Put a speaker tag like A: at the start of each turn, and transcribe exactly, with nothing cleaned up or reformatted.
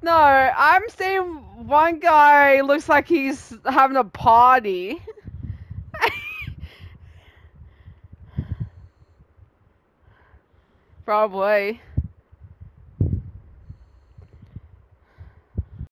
A: No, I'm saying one guy looks like he's having a party. Probably.